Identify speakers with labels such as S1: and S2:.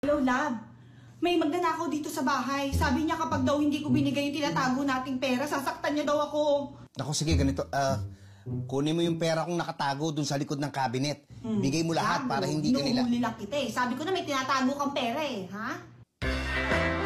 S1: Hello, love. May magnanakaw dito sa bahay. Sabi niya kapag daw hindi ko binigay yung tinatago nating pera, sasaktan niya daw ako.
S2: Ako, sige, ganito. Kunin mo yung pera kong nakatago dun sa likod ng cabinet. Bigay mo lahat para hindi ka nila...
S1: Inuhuli lang kita eh. Sabi ko na may tinatago kang pera eh, ha?